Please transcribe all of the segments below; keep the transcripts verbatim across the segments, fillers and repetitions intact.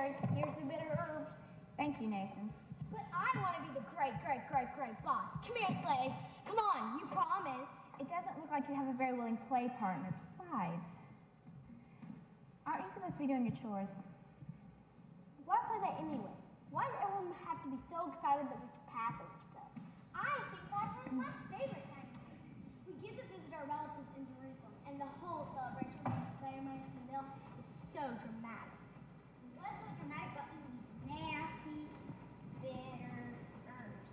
Mary. Here's the bitter herbs. Thank you, Nathan. But I want to be the great, great, great, great boss. Come here, slave. Come on, you promised. It doesn't look like you have a very willing play partner. Besides, aren't you supposed to be doing your chores? Why play that anyway? Why does everyone have to be so excited about this Passover stuff? I think Passover is my favorite time of year. We get to visit our relatives in Jerusalem, and the whole celebration with the ceremonies and meal is so dramatic. What's so dramatic about eating these nasty, bitter herbs?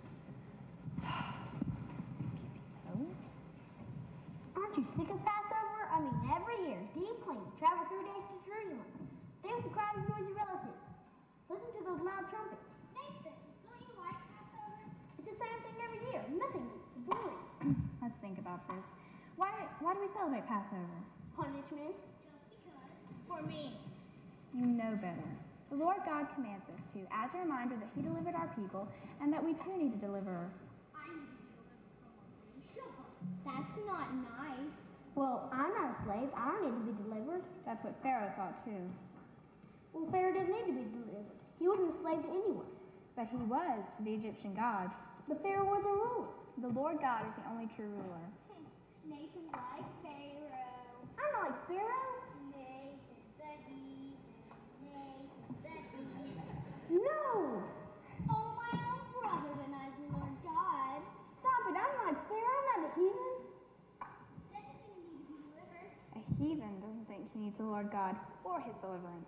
Those? Aren't you sick of Passover? I mean, every year, deep clean, travel three days to Jerusalem. Stay with the crowd of noisy relatives. Listen to those loud trumpets. Nathan, don't you like Passover? It's the same thing every year. Nothing. Boring. Let's think about this. Why, why do we celebrate Passover? Punishment. Just because. For me. You know better. The Lord God commands us to, as a reminder that He delivered our people, and that we too need to deliver. I need to be delivered from Alicia. That's not nice. Well, I'm not a slave. I don't need to be delivered. That's what Pharaoh thought too. Well, Pharaoh didn't need to be delivered. He wasn't a slave to anyone. But he was to the Egyptian gods. But Pharaoh was a ruler. The Lord God is the only true ruler. Nathan's like Pharaoh. I'm not like Pharaoh. Nathan's a heathen. Nathan's a heathen. No! Oh, my own brother denies the Lord God. Stop it. I'm not like Pharaoh. I'm not a heathen. Said he didn't need to be delivered. A heathen doesn't think he needs the Lord God or His deliverance.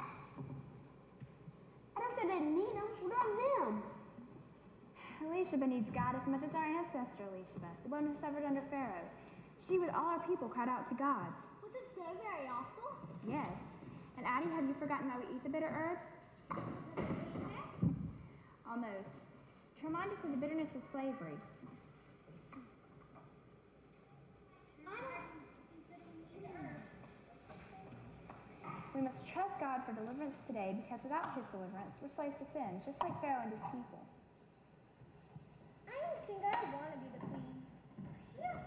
I don't say they didn't need him. What about them? Elisheba needs God as much as our ancestor Elisheba, the one who suffered under Pharaoh. She with all our people cried out to God. Was it so very awful? Yes. And Addie, have you forgotten that we eat the bitter herbs? Almost. To remind us of the bitterness of slavery. We must trust God for deliverance today, because without His deliverance, we're slaves to sin, just like Pharaoh and his people. I don't think I want to be the queen. Yeah.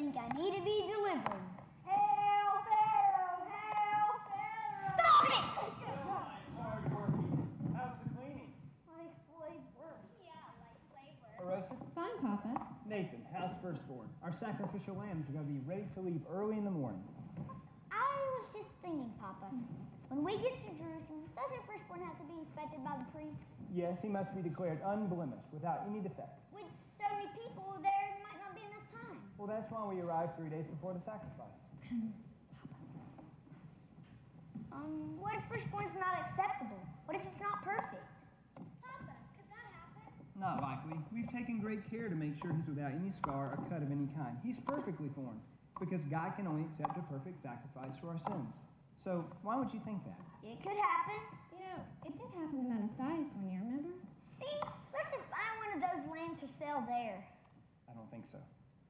think I need to be delivered. Hail Pharaoh! Hail Pharaoh! Stop it! Hard working. How's the cleaning? Like slave work. Yeah, like slave work. Arrested? Fine, Papa. Nathan, how's Firstborn? Our sacrificial lambs are going to be ready to leave early in the morning. I was just thinking, Papa. When we get to Jerusalem, doesn't Firstborn have to be inspected by the priest? Yes, he must be declared unblemished, without any defects. With so many people, there might not be enough time. Well, that's why we arrived three days before the sacrifice. Um, what if Firstborn's not acceptable? What if it's not perfect? Papa, could that happen? Not likely. We've taken great care to make sure he's without any scar or cut of any kind. He's perfectly formed, because God can only accept a perfect sacrifice for our sins. So, why would you think that? It could happen. You know, it did happen to Matthias one year, remember? See, let's just buy one of those lambs for sale there. I don't think so.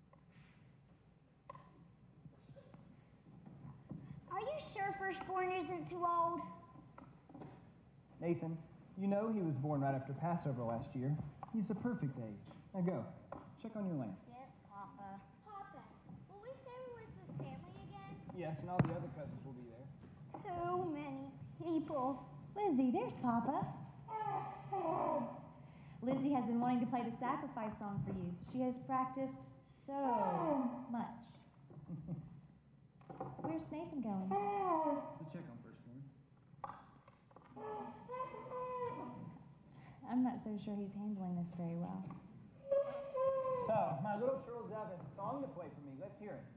Are you sure Firstborn isn't too old? Nathan, you know he was born right after Passover last year. He's the perfect age. Now go. Check on your lamb. Yes, Papa. Papa, will we stay with the family again? Yes, and all the other cousins will be there. Too many people. Lizzie, there's Papa. Lizzie has been wanting to play the sacrifice song for you. She has practiced so much. Where's Nathan going? To check on Firstborn. I'm not so sure he's handling this very well. So, my little Charles has a song to play for me. Let's hear it.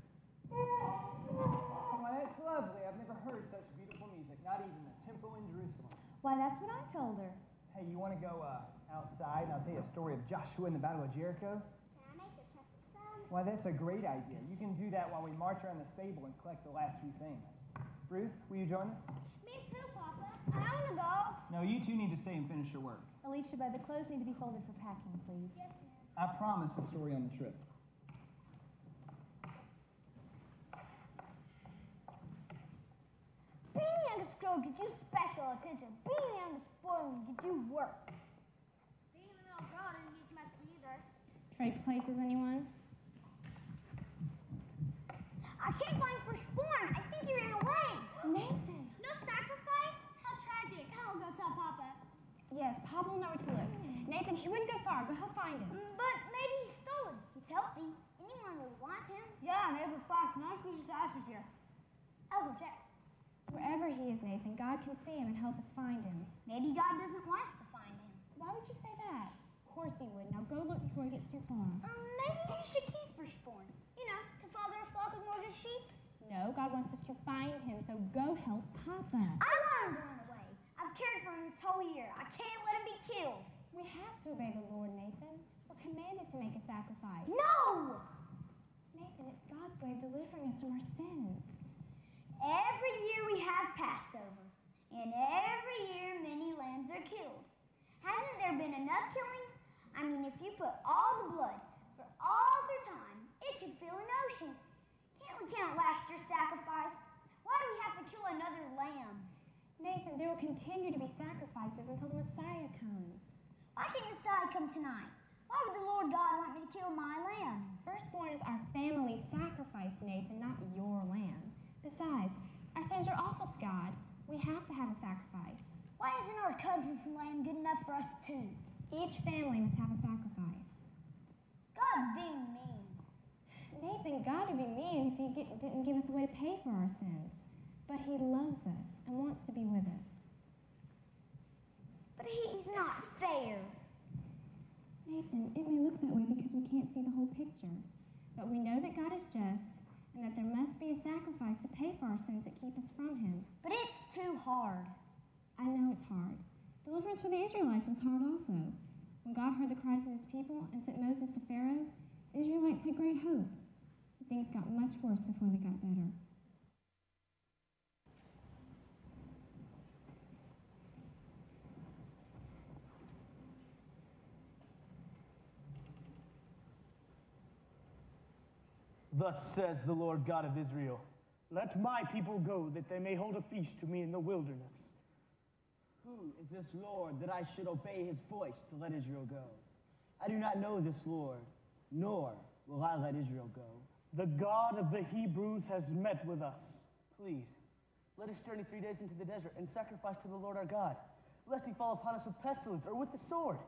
Why, that's lovely. I've never heard such beautiful music, not even the temple in Jerusalem. Why, that's what I told her. Hey, you want to go uh, outside and I'll tell you a story of Joshua in the Battle of Jericho? Can I make a trumpet sound? Why, that's a great idea. You can do that while we march around the stable and collect the last few things. Ruth, will you join us? Me too, Papa. I want to go. No, you two need to stay and finish your work. Alicia, the clothes need to be folded for packing, please. Yes, ma'am. I promise a story on the trip. Being the youngest girl gets you special attention. Being the youngest boy gets you work. Being the middle girl didn't get much either. Trade places, anyone? I can't find Firstborn. I think he ran away. Nathan! No sacrifice? How tragic. I'll go tell Papa. Yes, Papa will know where to look. Nathan, he wouldn't go far, but he'll find him. But maybe he's stolen. He's healthy. Anyone would want him. Yeah, neighbor Fox, nice to his ashes here. I'll go check. Wherever he is, Nathan, God can see him and help us find him. Maybe God doesn't want us to find him. Why would you say that? Of course he would. Now go look before he gets too far. Um, maybe we should keep Firstborn. You know, to father a flock of Lord's sheep. No, God wants us to find him, so go help Papa. I want him to run away. I've cared for him this whole year. I can't let him be killed. We have to obey the Lord, Nathan. We're commanded to make a sacrifice. No! Nathan, it's God's way of delivering us from our sins. Every year we have Passover, and every year many lambs are killed. Hasn't there been enough killing? I mean, if you put all the blood for all the time, it could fill an ocean. Can't we count last year's sacrifice? Why do we have to kill another lamb? Nathan, there will continue to be sacrifices until the Messiah comes. Why can't Messiah come tonight? Why would the Lord God want me to kill my lamb? Firstborn is our family sacrifice, Nathan, not your lamb. Besides, our sins are awful to God. We have to have a sacrifice. Why isn't our cousin's lamb good enough for us too? Each family must have a sacrifice. God's being mean. Nathan, God would be mean if he get, didn't give us a way to pay for our sins. But he loves us and wants to be with us. But he's not fair. Nathan, it may look that way because we can't see the whole picture. But we know that God is just and that there must be a sacrifice to pay for our sins that keep us from him. But it's too hard. I know it's hard. Deliverance for the Israelites was hard also. When God heard the cries of his people and sent Moses to Pharaoh, the Israelites had great hope. But things got much worse before they got better. Thus says the Lord God of Israel, let my people go, that they may hold a feast to me in the wilderness. Who is this Lord that I should obey his voice to let Israel go? I do not know this Lord, nor will I let Israel go. The God of the Hebrews has met with us. Please, let us journey three days into the desert and sacrifice to the Lord our God, lest he fall upon us with pestilence or with the sword.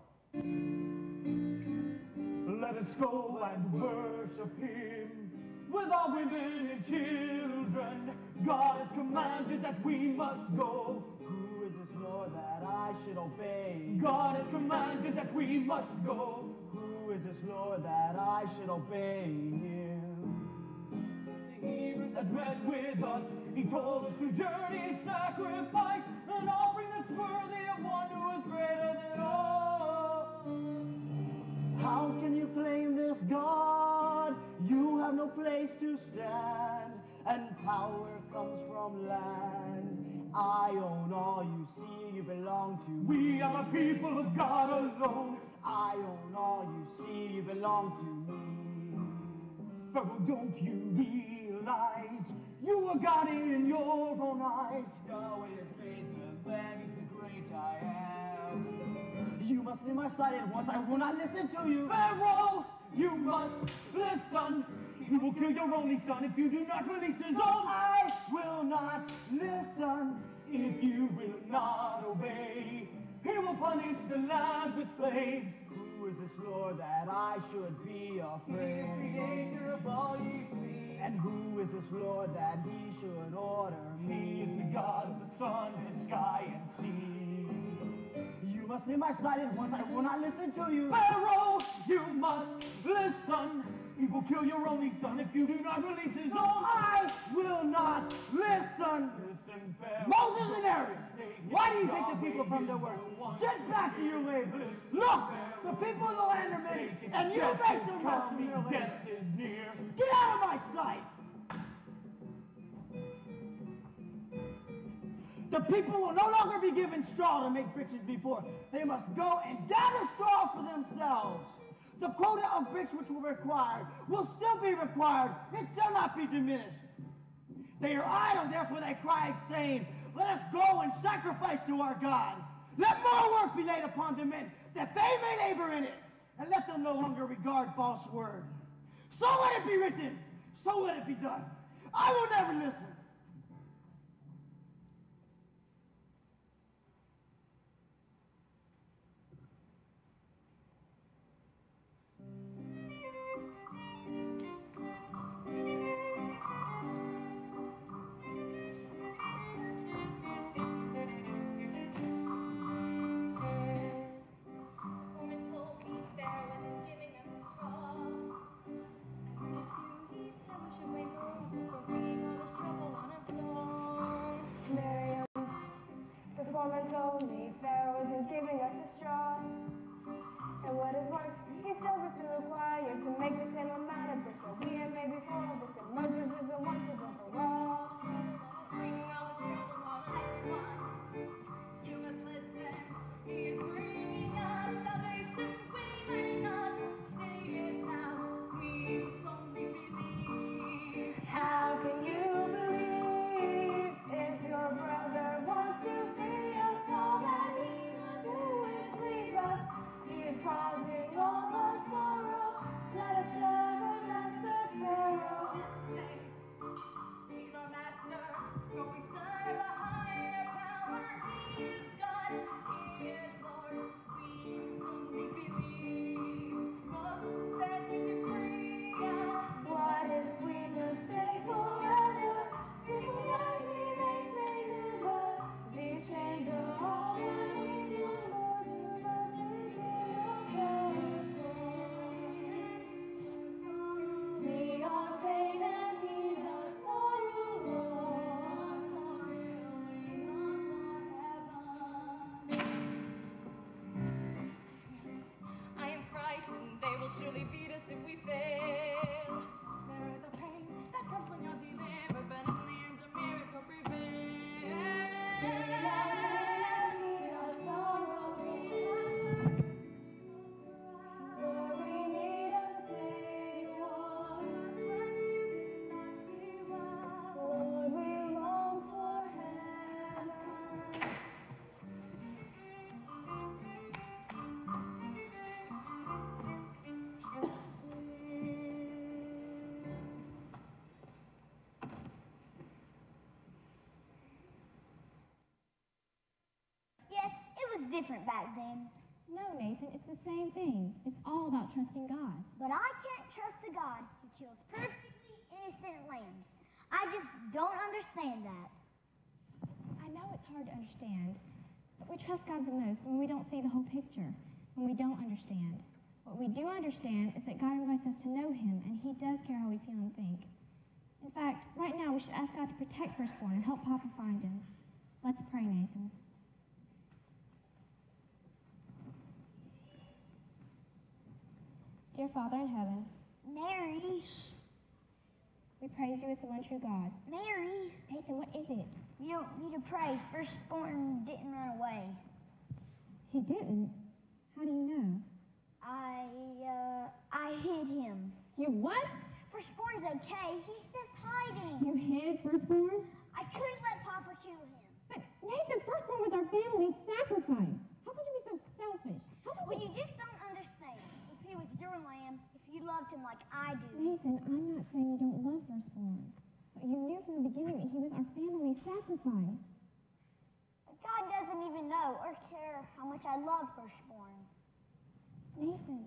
Let us go and worship him with our women and children. God has commanded that we must go. Who is this Lord that I should obey? God has commanded that we must go. Who is this Lord that I should obey him? The Hebrews has met with us. He told us to journey and sacrifice an offering that's worthy of one who is greater than all. How can you claim this God? You have no place to stand, and power comes from land. I own all you see, you belong to me. We are the people of God alone. I own all you see, you belong to me. Pharaoh, don't you realize you are God in your own eyes? Yahweh has made the man, he's the great I am. You must be my side at once, I will not listen to you. Pharaoh, you must listen. He will kill your only son if you do not release his own. I will not listen. If you will not obey, he will punish the land with plagues. Who is this Lord that I should be afraid? He is creator of all you see. And who is this Lord that he should order He me? is the God of the sun, the sky, and sea. You must be my side at once, I will not listen to you. Pharaoh, you must listen. He will kill your only son if you do not release his own. I will not listen. Listen, Pharaoh. Moses and Aaron, why do you take the people from their work? Get back to your labor. Look, the people of the land are many, and you make them rest from their labor. Death is near. Get out of my sight. The people will no longer be given straw to make bricks as before. They must go and gather straw for themselves. The quota of bricks which were required will still be required. It shall not be diminished. They are idle, therefore they cried, saying, let us go and sacrifice to our God. Let more work be laid upon the men, that they may labor in it, and let them no longer regard false word. So let it be written, so let it be done. I will never listen. Trouble. different back then. No, Nathan, it's the same thing. It's all about trusting God. But I can't trust the God who kills perfectly innocent lambs. I just don't understand that. I know it's hard to understand, but we trust God the most when we don't see the whole picture, when we don't understand. What we do understand is that God invites us to know Him, and He does care how we feel and think. In fact, right now we should ask God to protect Firstborn and help Papa find him. Let's pray, Nathan. Dear Father in heaven, Mary. We praise you as the one true God. Mary. Nathan, what is it? You don't need to pray. Firstborn didn't run away. He didn't? How do you know? I, uh, I hid him. You what? Firstborn's okay. He's just hiding. You hid Firstborn? I couldn't let Papa kill him. But Nathan, Firstborn was our family's sacrifice. How could you be so selfish? How could Well, you... you just don't understand. If he was your lamb, if you loved him like I do. Nathan, I'm not saying you don't love Firstborn. But you knew from the beginning that he was our family's sacrifice. God doesn't even know or care how much I love Firstborn. Nathan.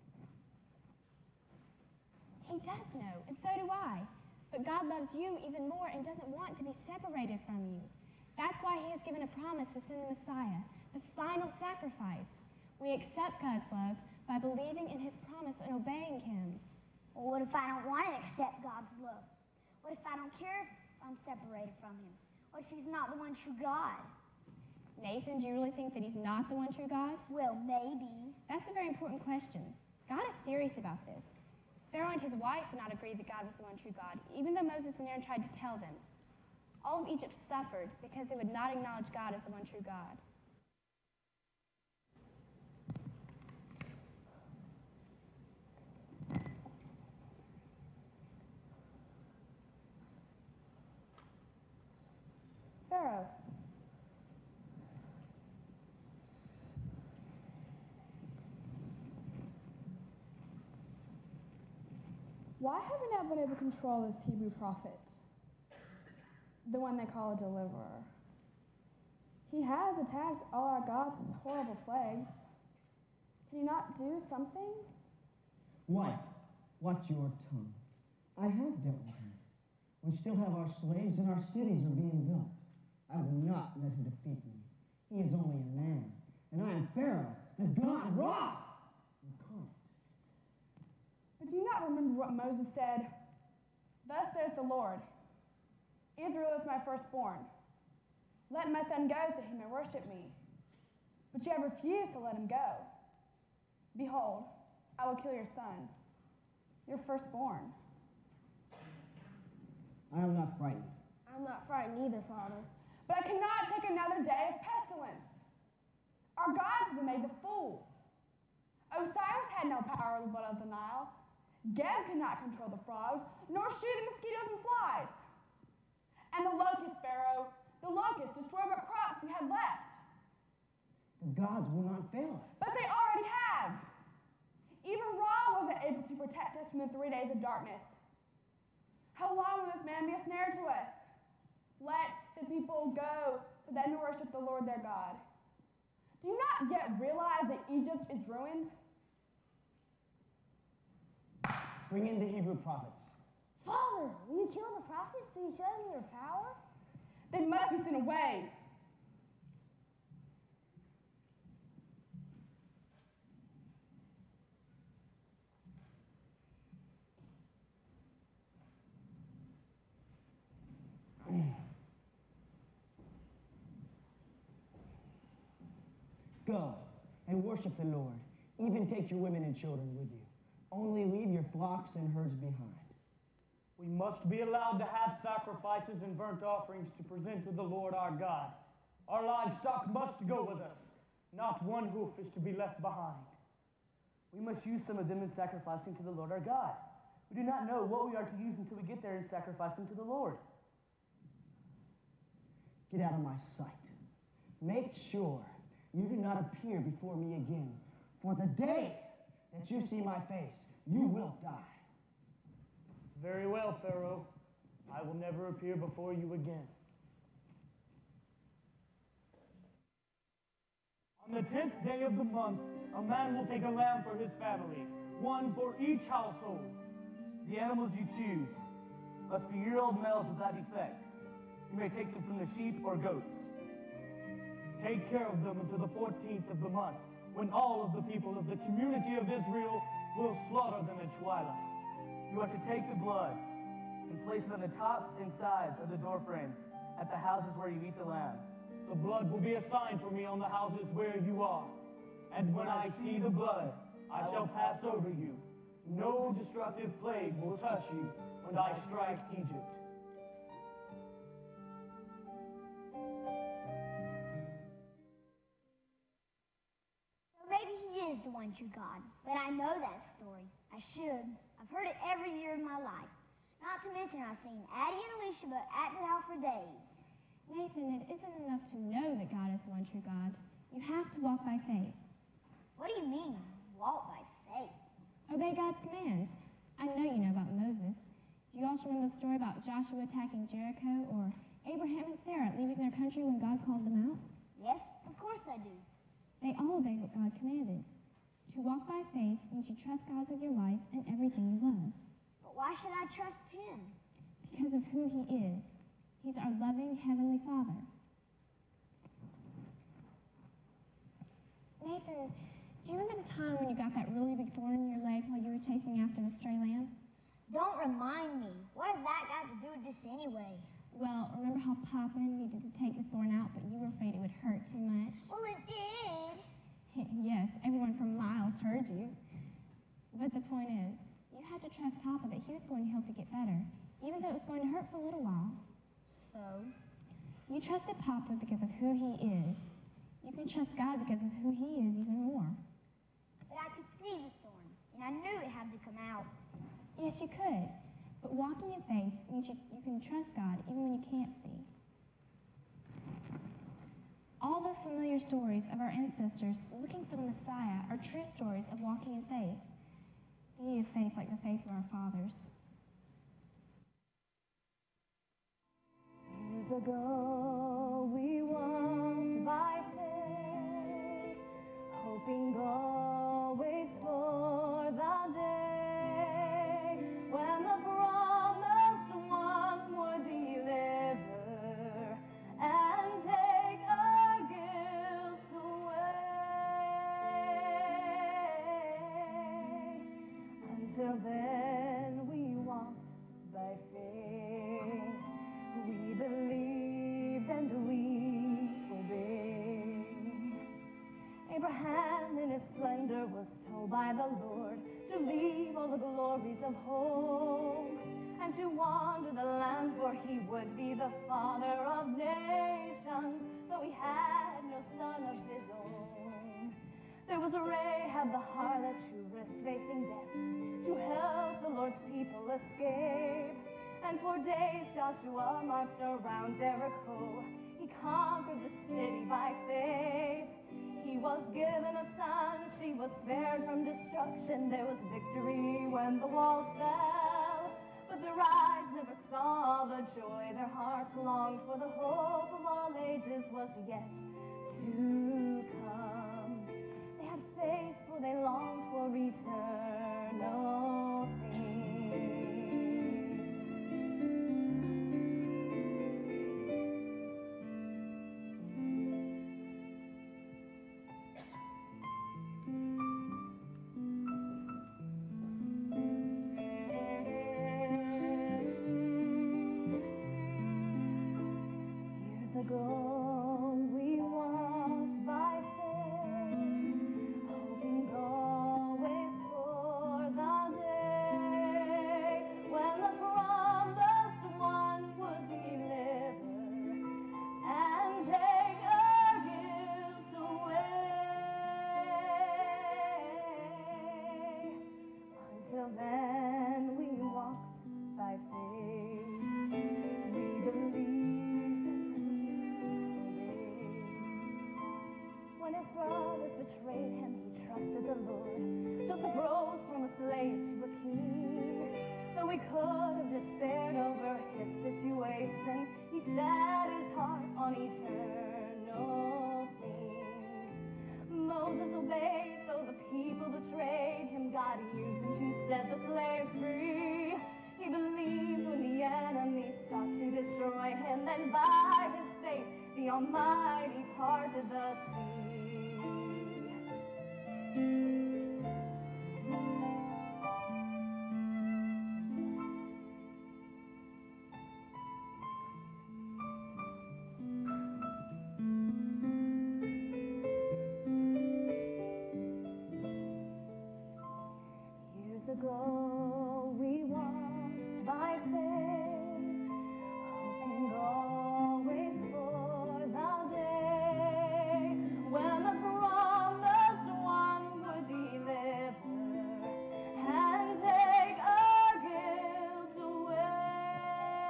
He does know, and so do I. But God loves you even more and doesn't want to be separated from you. That's why He has given a promise to send the Messiah, the final sacrifice. We accept God's love by believing in His promise and obeying Him. Well, what if I don't want to accept God's love? What if I don't care if I'm separated from Him? What if He's not the one true God? Nathan, do you really think that He's not the one true God? Well, maybe. That's a very important question. God is serious about this. Pharaoh and his wife would not agree that God was the one true God, even though Moses and Aaron tried to tell them. All of Egypt suffered because they would not acknowledge God as the one true God. Pharaoh. Why have we not been able to control this Hebrew prophet? The one they call a deliverer. He has attacked all our gods with horrible plagues. Can you not do something? Wife, watch your tongue. I have dealt with him. We still have our slaves and our cities are being built. I will not let him defeat me. He is only a man, and I am Pharaoh, the God Ra. But do you not remember what Moses said? Thus says the Lord, Israel is my firstborn. Let my son go so he may worship me. But you have refused to let him go. Behold, I will kill your son, your firstborn. I am not frightened. I'm not frightened either, Father. But I cannot take another day of pestilence. Our gods have been made to fools. Osiris had no power over the blood of the Nile. Geb could not control the frogs, nor shoot the mosquitoes and flies. And the locusts, Pharaoh, the locusts destroyed what crops we had left. The gods will not fail us. But they already have. Even Ra wasn't able to protect us from the three days of darkness. How long will this man be a snare to us? Let the people go so they may worship the Lord their God. Do you not yet realize that Egypt is ruined? Bring in the Hebrew prophets. Father, will you kill the prophets so you show them your power? They must be sent away. Go and worship the Lord. Even take your women and children with you. Only leave your flocks and herds behind. We must be allowed to have sacrifices and burnt offerings to present to the Lord our God. Our livestock must go with us. Not one hoof is to be left behind. We must use some of them in sacrificing to the Lord our God. We do not know what we are to use until we get there and sacrifice them to the Lord. Get out of my sight. Make sure you do not appear before me again. For the day that you see my face, you will die. Very well, Pharaoh. I will never appear before you again. On the tenth day of the month, a man will take a lamb for his family, one for each household. The animals you choose must be year-old males without defect. You may take them from the sheep or goats. Take care of them until the fourteenth of the month, when all of the people of the community of Israel will slaughter them at twilight. You are to take the blood and place it on the tops and sides of the door frames at the houses where you eat the lamb. The blood will be a sign for me on the houses where you are. And when I see the blood, I shall pass over you. No destructive plague will touch you when I strike Egypt. So maybe he is the one true God, but I know that story. I should. I've heard it every year of my life. Not to mention I've seen Addie and Alicia act it out for days. Nathan, it isn't enough to know that God is the one true God. You have to walk by faith. What do you mean, walk by faith? Obey God's commands. I know you know about Moses. Do you also remember the story about Joshua attacking Jericho, or Abraham and Sarah leaving their country when God called them out? Yes, of course I do. They all obeyed what God commanded. To walk by faith means you trust God with your life and everything you love. But why should I trust him? Because of who he is. He's our loving Heavenly Father. Nathan, do you remember the time when you got that really big thorn in your leg while you were chasing after the stray lamb? Don't remind me. What has that got to do with this anyway? Well, remember how Papa needed to take the thorn out, but you were afraid it would hurt too much? Well, it did. Yes, everyone for miles heard you. But the point is, you had to trust Papa that he was going to help you get better, even though it was going to hurt for a little while. So? You trusted Papa because of who he is. You can trust God because of who he is even more. But I could see the thorn, and I knew it had to come out. Yes, you could. But walking in faith means you, you can trust God even when you can't see. All those familiar stories of our ancestors looking for the Messiah are true stories of walking in faith. They needed faith like the faith of our fathers. Years ago, we walked by faith, hoping always for the day when the promised one would deliver and take our guilt away. Until then, we walked by faith. We believed and we obeyed. Abraham in his splendor was told by the Lord to leave all the glories of home and to wander the land, for he would be the father of nations, though he had no son of his own. There was a Rahab the harlot who risked facing death to help the Lord's people escape. And for days Joshua marched around Jericho. He conquered the city by faith. He was given a son, she was spared from destruction. There was victory when the walls fell. But their eyes never saw the joy. Their hearts longed for the hope of all ages was yet to come. They had faith, for they longed for eternal things. Ago, we walked by faith, hoping always for the day when the promised one would deliver and take our guilt away. Until then, we walked by faith. We believed. When his brothers betrayed him, he trusted the Lord. Joseph rose from a slave to a king. Though he could have despaired over his situation, he set his heart on eternal things. people betrayed him, God used him to set the slaves free. He believed when the enemy sought to destroy him, and by his faith the Almighty parted the sea. Years ago we walked by faith, hoping always for the day when the promised one would deliver and take our guilt away.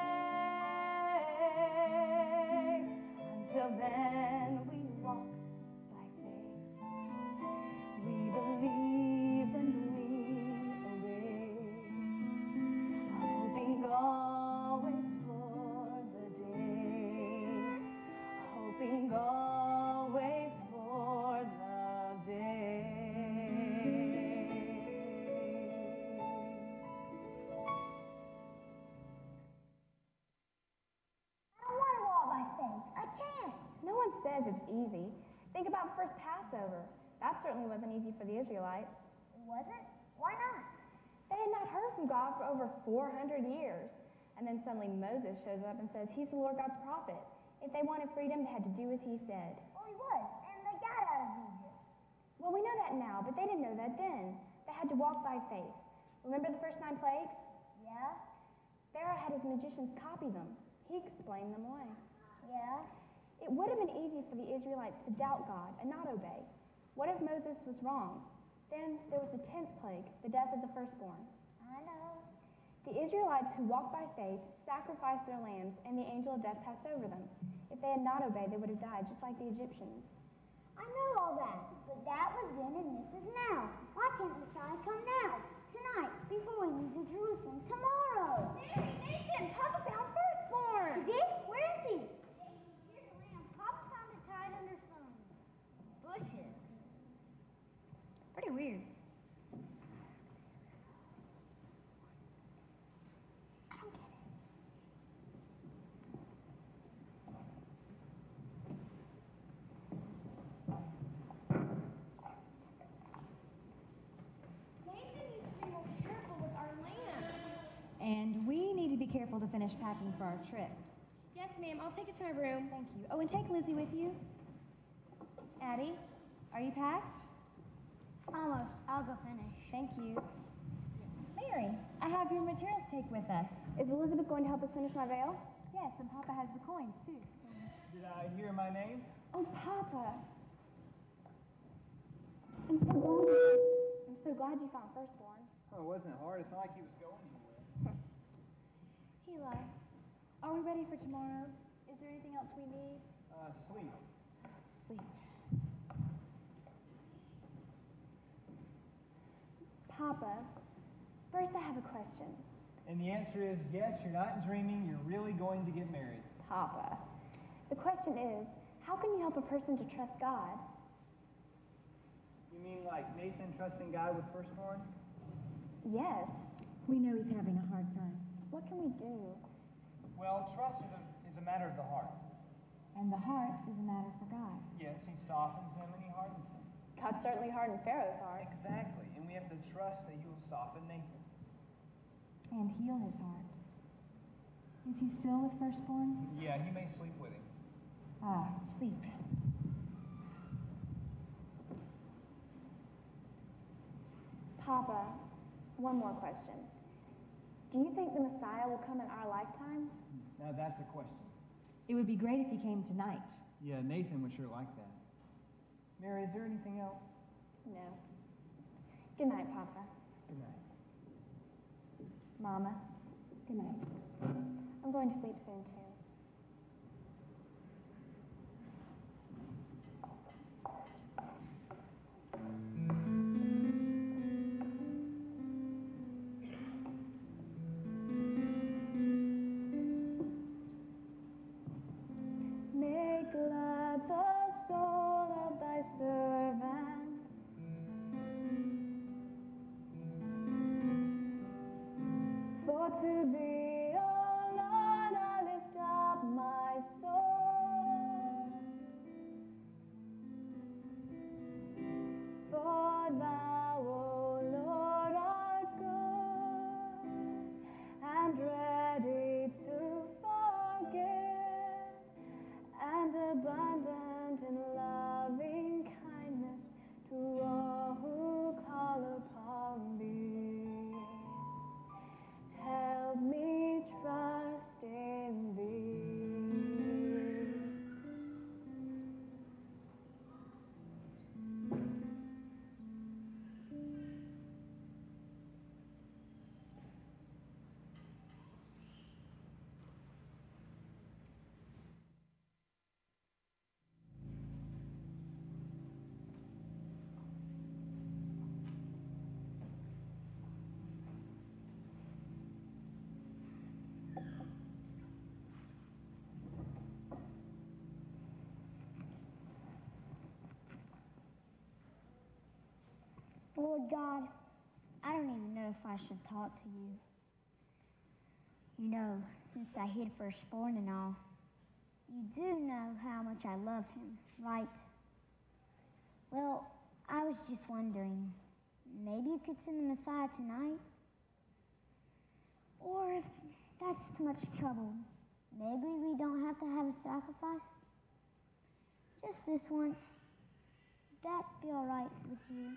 Until then we walked by faith. We believed and we obeyed, hoping always for the day, hoping always for the day. I don't want to walk by faith. I can't. No one says it's easy. Think about the first Passover. That certainly wasn't easy for the Israelites. Was it? Why not? They had not heard from God for over four hundred years. And then suddenly Moses shows up and says, he's the Lord God's prophet. If they wanted freedom, they had to do as he said. Well, he was, and they got out of Egypt. Well, we know that now, but they didn't know that then. They had to walk by faith. Remember the first nine plagues? Yeah? Pharaoh had his magicians copy them. He explained them away. Yeah? It would have been easy for the Israelites to doubt God and not obey. What if Moses was wrong? Then there was the tenth plague, the death of the firstborn. I know. The Israelites who walked by faith sacrificed their lambs, and the angel of death passed over them. If they had not obeyed, they would have died, just like the Egyptians. I know all that, but that was then and this is now. Why can't Messiah come now? Tonight, before we leave to Jerusalem tomorrow. Mary, Nathan, Papa found Firstborn! He did? Where is he? Here's a lamb. Papa found it tied under some bushes. Pretty weird. I don't get it. Nathan needs to be more careful with our lamb. And we need to be careful to finish packing for our trip. Yes, ma'am. I'll take it to my room. Thank you. Oh, and take Lizzie with you. Addie, are you packed? Almost. I'll go finish. Thank you. Mary, I have your materials to take with us. Is Elizabeth going to help us finish my veil? Yes, and Papa has the coins, too. Did I hear my name? Oh, Papa. I'm so glad. I'm so glad you found Firstborn. Oh, it wasn't hard. It's not like he was going anywhere. Eli, are we ready for tomorrow? Is there anything else we need? Uh, sleep. Sleep. Papa, first I have a question. And the answer is yes, you're not dreaming. You're really going to get married. Papa, the question is, how can you help a person to trust God? You mean like Nathan trusting God with Firstborn? Yes. We know he's having a hard time. What can we do? Well, trust is a, is a matter of the heart. And the heart is a matter for God. Yes, he softens them and he hardens them. God certainly hardened Pharaoh's heart. Exactly. And we have to trust that he will soften Nathan's. And heal his heart. Is he still with Firstborn? Yeah, he may sleep with him. Ah, sleep. Papa, one more question. Do you think the Messiah will come in our lifetime? Now that's a question. It would be great if he came tonight. Yeah, Nathan would sure like that. Mary, is there anything else? No. Good night, Papa. Good night. Mama, good night. I'm going to sleep soon, too. Make glad the soul of thy servant, to thee, O Lord, I lift up my soul. For thou, O Lord, art good and ready to forgive, and abundant in loving kindness to all who call upon thee. Help me trust in thee. Lord God, I don't even know if I should talk to you. You know, since I hid Firstborn and all, you do know how much I love him, right? Well, I was just wondering, maybe you could send the Messiah tonight? Or if that's too much trouble, maybe we don't have to have a sacrifice? Just this once. Would that be all right with you?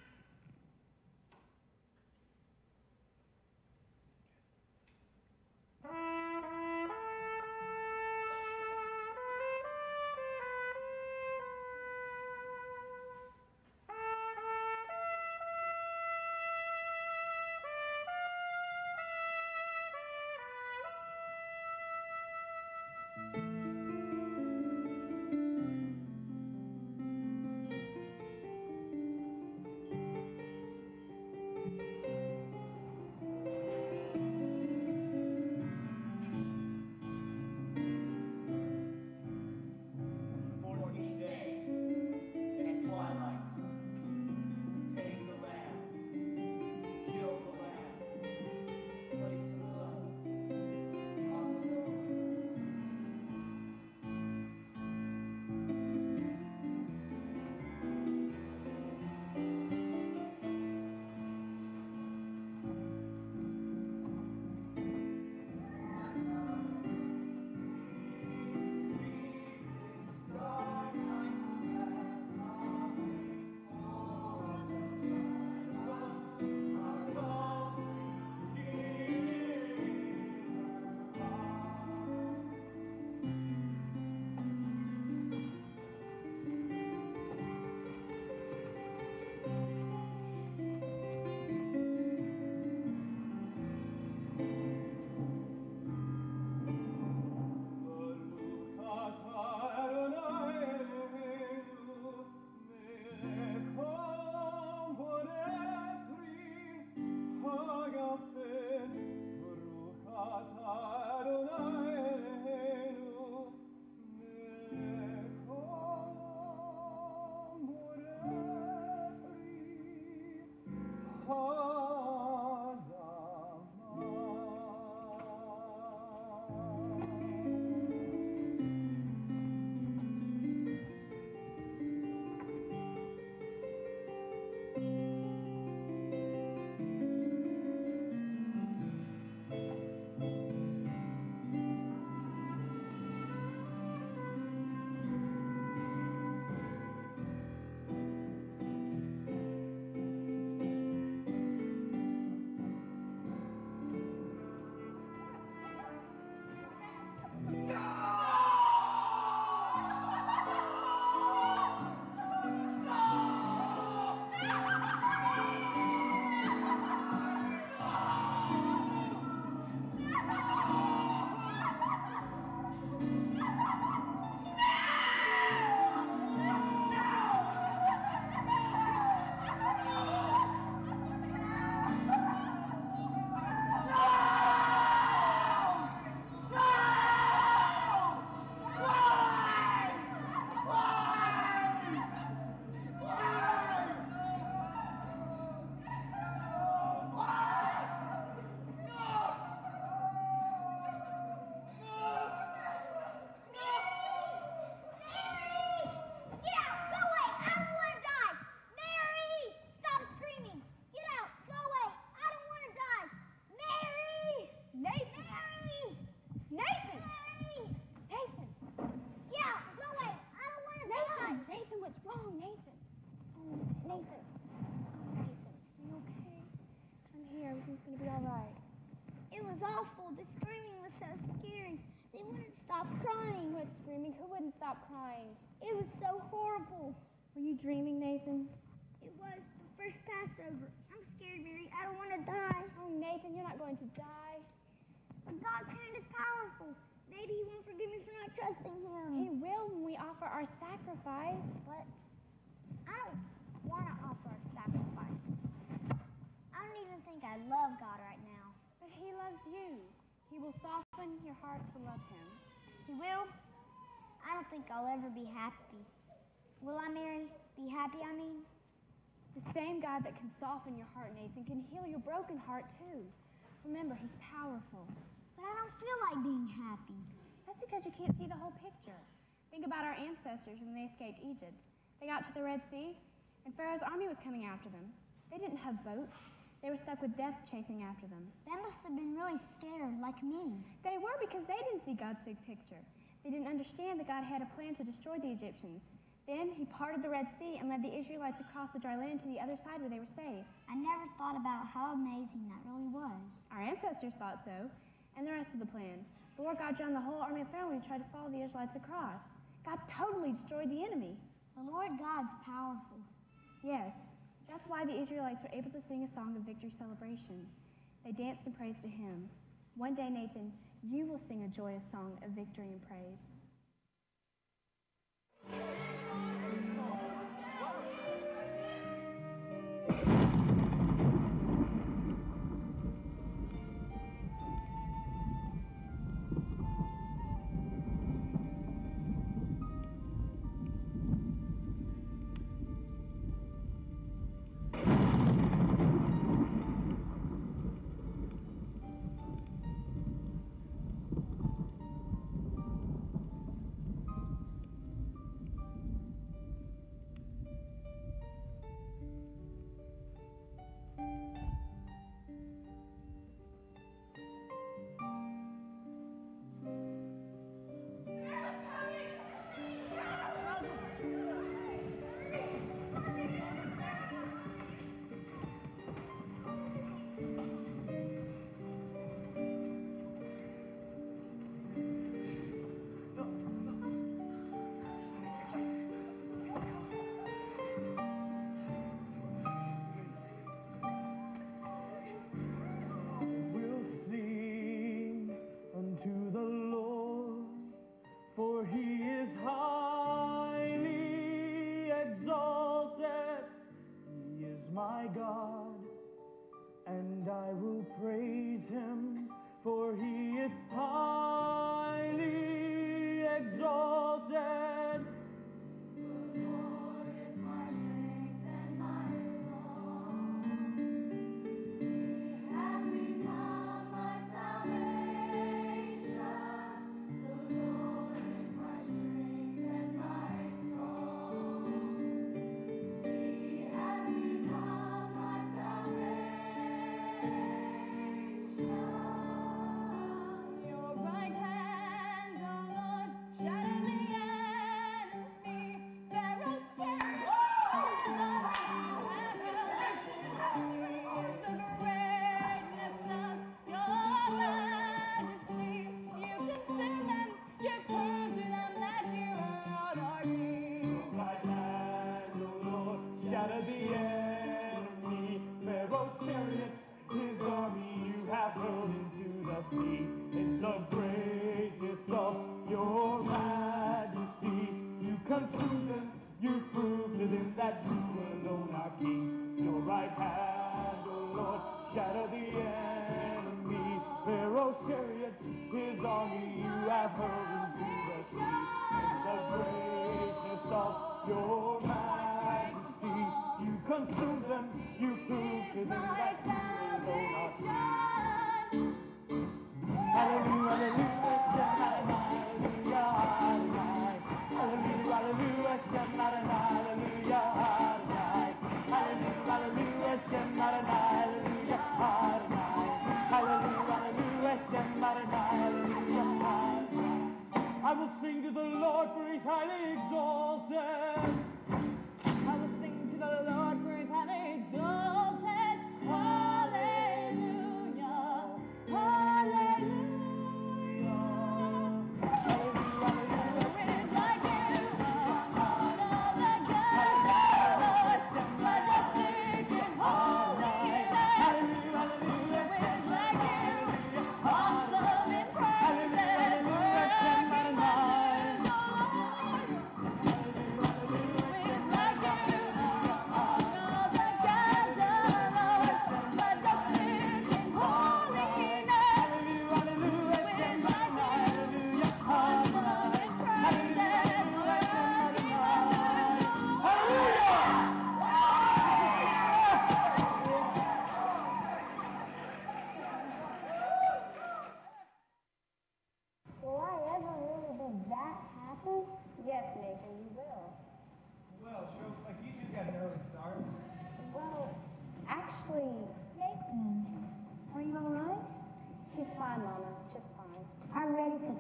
stop crying. It was so horrible. Were you dreaming, Nathan? It was the first Passover. I'm scared, Mary. I don't want to die. Oh, Nathan, you're not going to die. But God's hand is powerful. Maybe he won't forgive me for not trusting him. He will when we offer our sacrifice. But I don't want to offer a sacrifice. I don't even think I love God right now. But he loves you. He will soften your heart to love him. He will? I don't think I'll ever be happy. Will I, Mary? Be happy, I mean? The same God that can soften your heart, Nathan, can heal your broken heart, too. Remember, he's powerful. But I don't feel like being happy. That's because you can't see the whole picture. Think about our ancestors when they escaped Egypt. They got to the Red Sea, and Pharaoh's army was coming after them. They didn't have boats. They were stuck with death chasing after them. They must have been really scared, like me. They were because they didn't see God's big picture. They didn't understand that God had a plan to destroy the Egyptians. Then he parted the Red Sea and led the Israelites across the dry land to the other side where they were safe. I never thought about how amazing that really was. Our ancestors thought so, and the rest of the plan. The Lord God drowned the whole army of Pharaoh when he tried to follow the Israelites across. God totally destroyed the enemy. The Lord God's powerful. Yes. That's why the Israelites were able to sing a song of victory celebration. They danced in praise to him. One day, Nathan, you will sing a joyous song of victory and praise. I will sing to the Lord for he's highly exalted. I will sing to the Lord for he's highly exalted. Hallelujah. Hallelujah. Hallelujah. Hallelujah. Like him.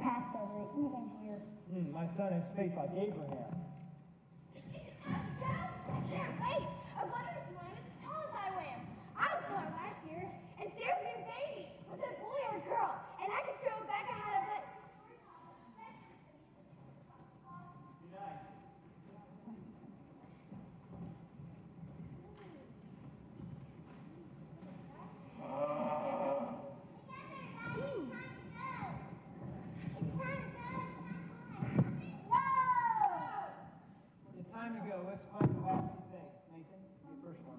Passover, even here. Mm, my son has faith like Abraham. It's time to go. I can't wait. I wonder if Joanne is as tall as I am. I was born last year, and Sarah's new baby was a boy or a girl, and I could show Rebecca how to put. Be nice. It's time to go. Let's find the last few things. Nathan, you first one.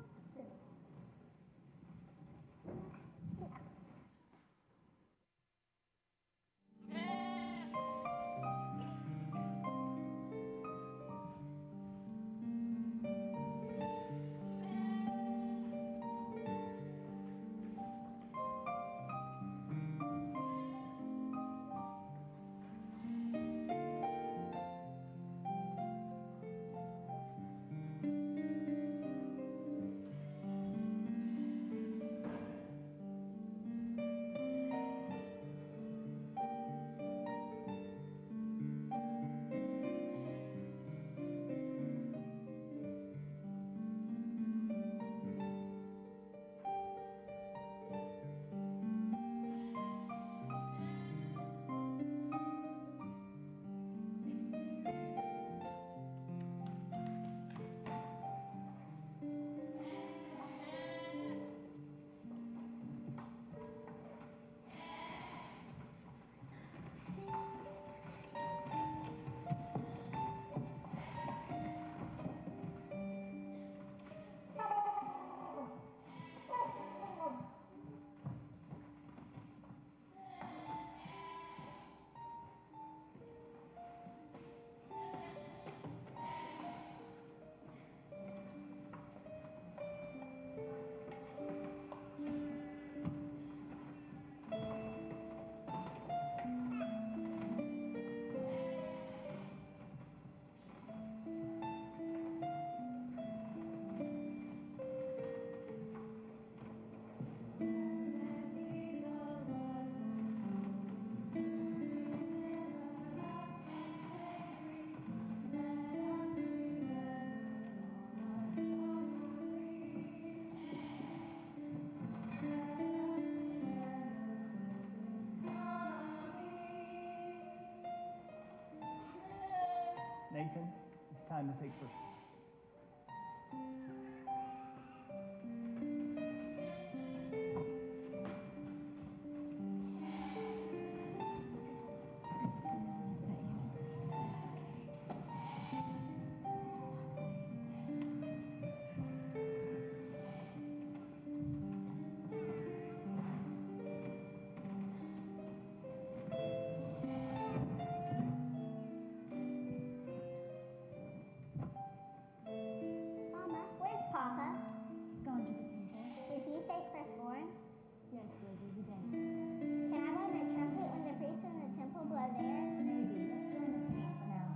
Nathan, it's time to take first. Mama, where's Papa? He's gone to the temple. Did he take Firstborn? Yes, Lizzie, he did. Can I blow my trumpet when the priests in the temple blow theirs? Maybe. Let's join the singing for now.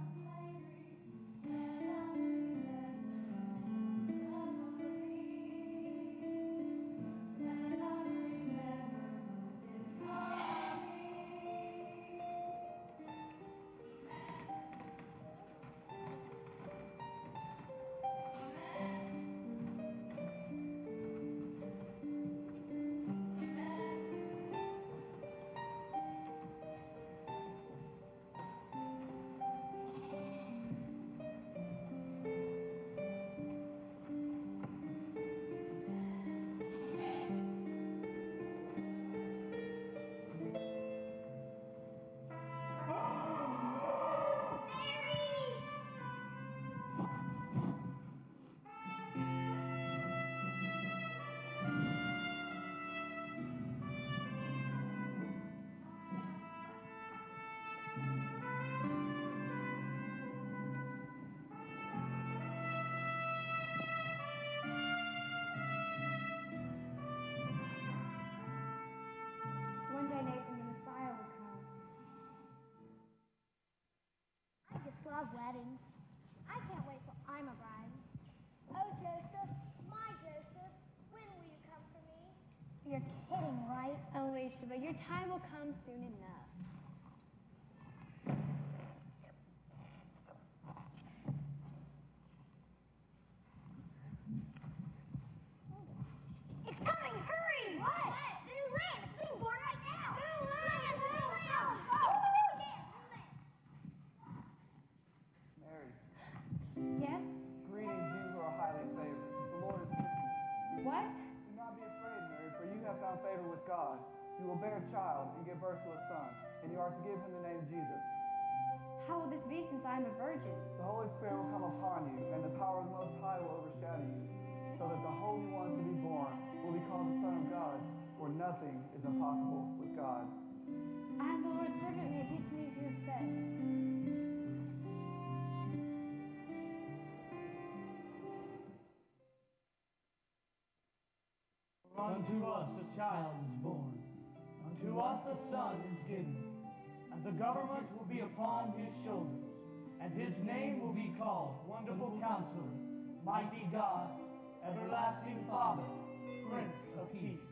One day, Nathan, the Messiah will come. I just love weddings. I can't wait till I'm a bride. Oh, Joseph, my Joseph, when will you come for me? You're kidding, right? Alicia, but your time will come soon enough. will bear a child and give birth to a son, and you are to give him the name Jesus. How will this be since I am a virgin? The Holy Spirit will come upon you, and the power of the Most High will overshadow you, so that the Holy One to be born will be called the Son of God, for nothing is impossible with God. I am the Lord's servant, may it be to me as you have said. Unto us a child is born, unto us a son is given, and the government will be upon his shoulders, and his name will be called Wonderful Counselor, Mighty God, Everlasting Father, Prince of Peace.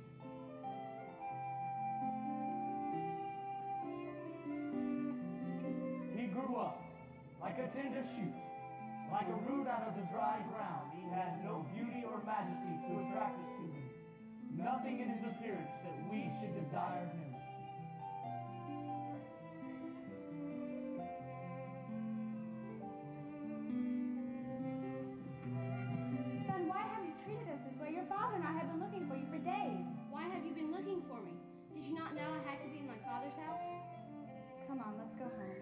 He grew up like a tender shoot, like a root out of the dry ground. He had no beauty or majesty to attract us to him, nothing in his appearance that we should desire him. Son, why have you treated us this way? Your father and I have been looking for you for days. Why have you been looking for me? Did you not know I had to be in my father's house? Come on, let's go home.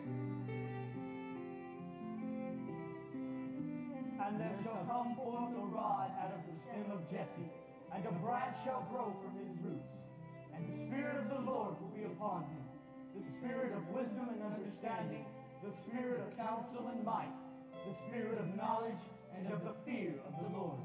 And there shall come forth a rod out of the stem of Jesse, and a branch shall grow from his roots. And the Spirit of the Lord will be upon him, the Spirit of wisdom and understanding, the Spirit of counsel and might, the Spirit of knowledge and of the fear of the Lord.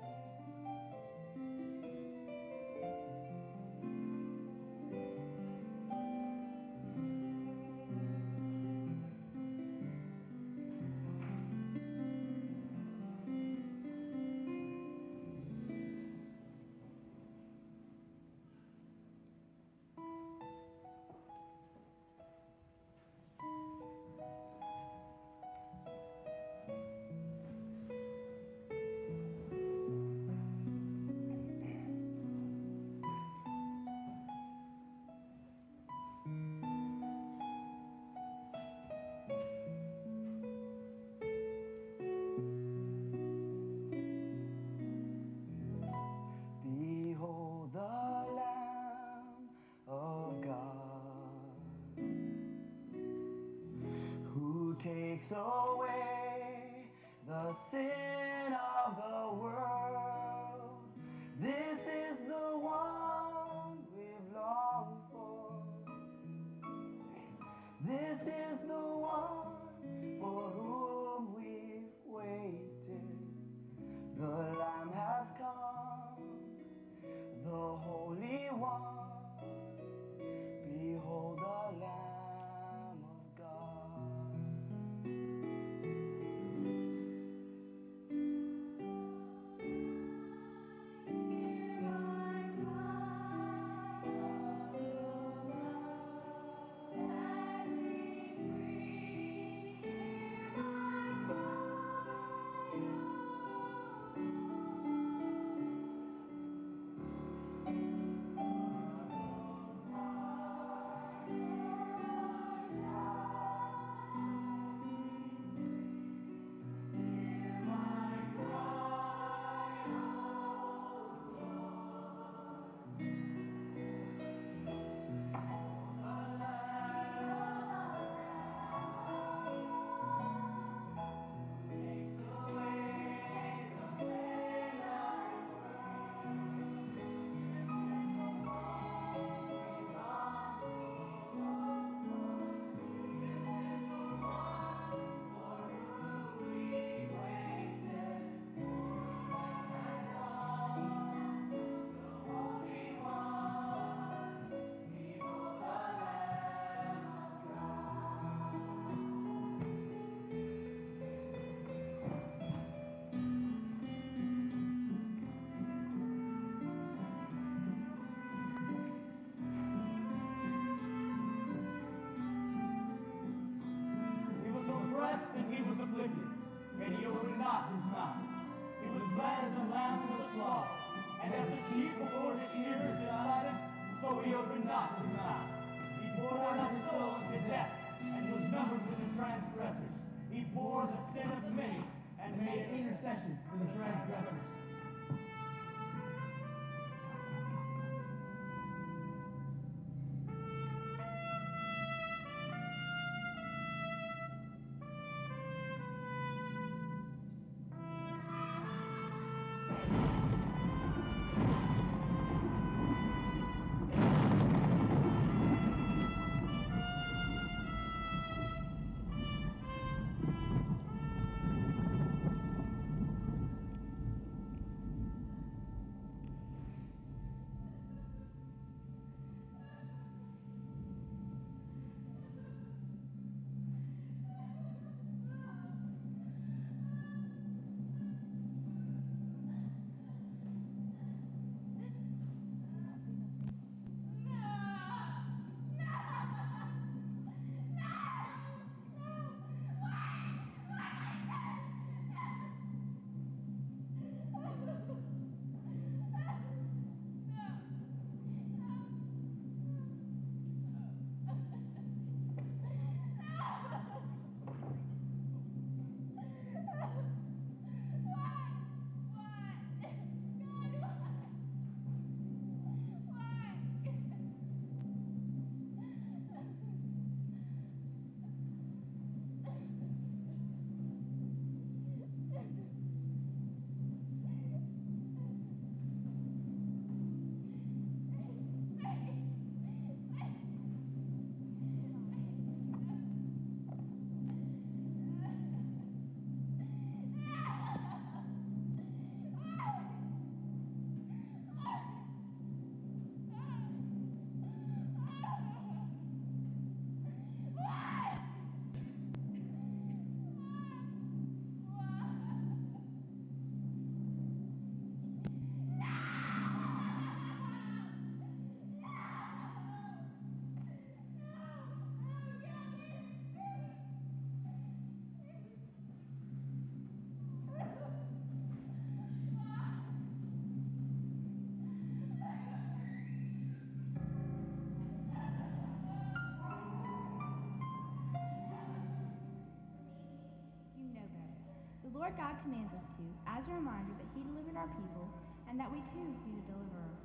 Behold the Lamb of God, who takes away the sin of the world. This is the one we've longed for. This is the one for whom we've waited. The Lamb has come, the Holy One. Behold the Lamb of God. So he opened not his mouth. He poured out his soul unto death, and was numbered with the transgressors. He bore the sin of many, and made intercession for the transgressors. Lord God commands us to, as a reminder that He delivered our people, and that we too need a deliverer.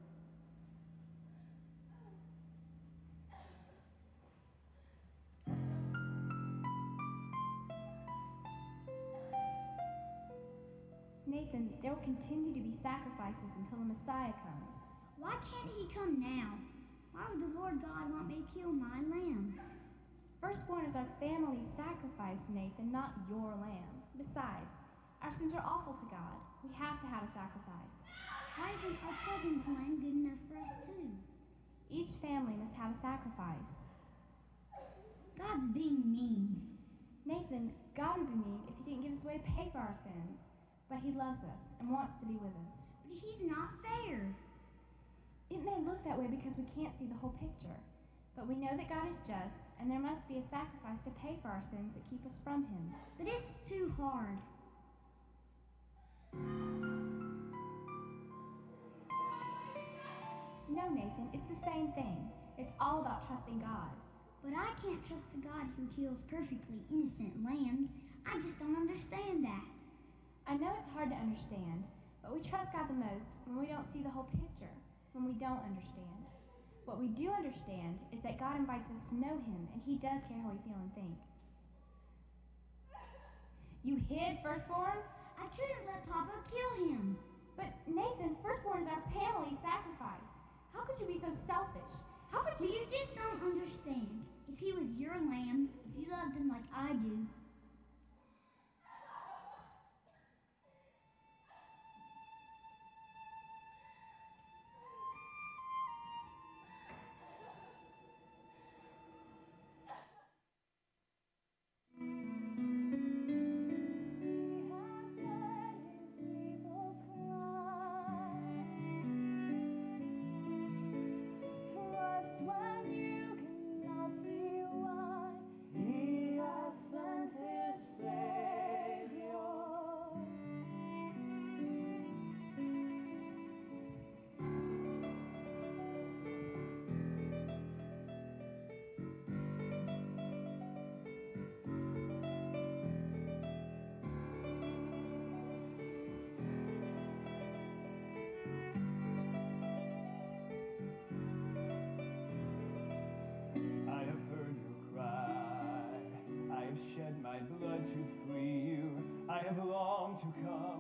Nathan, there will continue to be sacrifices until the Messiah comes. Why can't He come now? Why would the Lord God want me to kill my lamb? Firstborn is our family's sacrifice, Nathan, not your lamb. Besides, our sins are awful to God. We have to have a sacrifice. Why isn't our cousin's lamb good enough for us too? Each family must have a sacrifice. God's being mean. Nathan, God would be mean if He didn't give us a way to pay for our sins. But He loves us and wants to be with us. But He's not fair. It may look that way because we can't see the whole picture. But we know that God is just, and there must be a sacrifice to pay for our sins that keep us from Him. But it's too hard. No, Nathan, it's the same thing. It's all about trusting God. But I can't trust a God who kills perfectly innocent lambs. I just don't understand that. I know it's hard to understand, but we trust God the most when we don't see the whole picture, when we don't understand. What we do understand is that God invites us to know Him, and He does care how we feel and think. You hid Firstborn? I couldn't let Papa kill him. But Nathan, Firstborn is our family's sacrifice. How could you be so selfish? How could you... You just don't understand. If he was your lamb, if you loved him like I do, My blood to free you, I have longed to come.